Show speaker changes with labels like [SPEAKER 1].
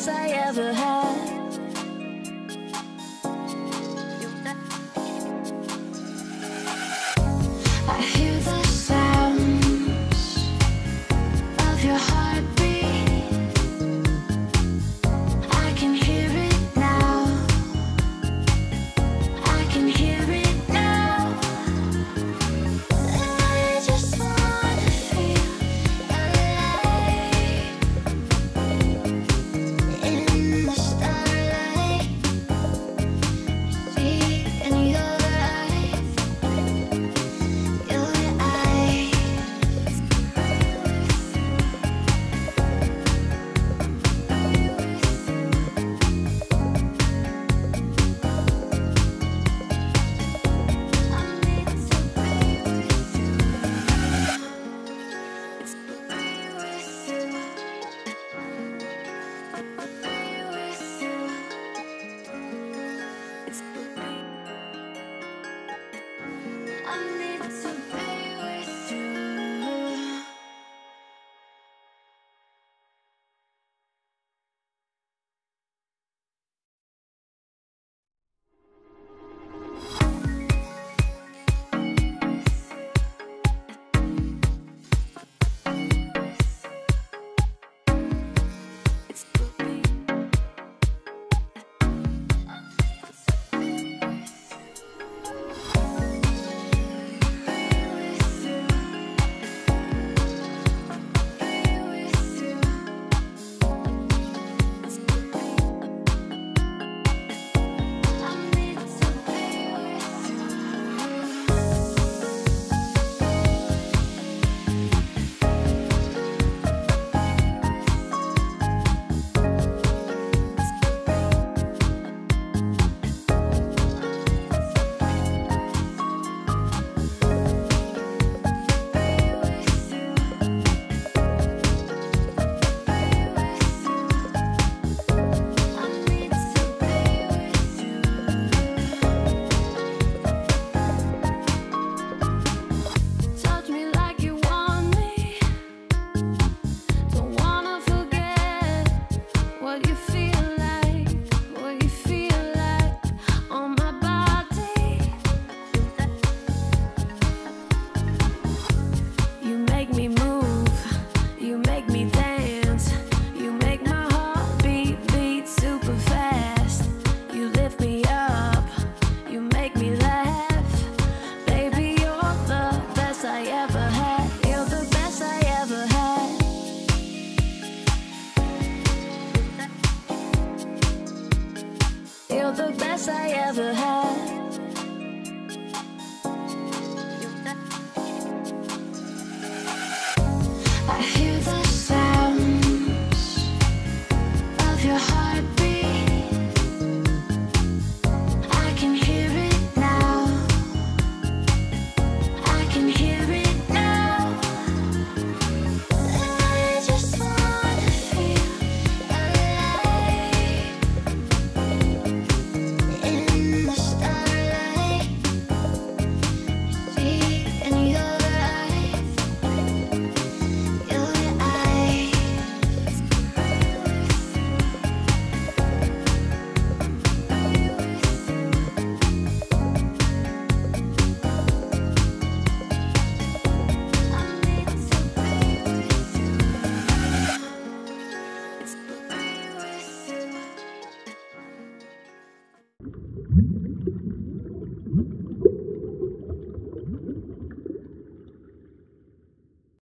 [SPEAKER 1] best I ever had. I hear the sounds of your heartbeat. I can hear it now. I can hear it now. I just wanna feel alive in the starlight. See in your eyes, your eyes. I need to be with you. It's to be with you. Be with you. It's to be. I need to be with you. It's to be. Touch me like you want me. Don't wanna forget what you feel like, what you feel like on my body. You make me move, you make me dance, you make my heart beat super fast. You lift me up, you make me laugh. Baby, you're the best I ever had. You're the best I ever had. You're the best I ever had. I hear the sounds of your heartbeat. I can hear it now. I can hear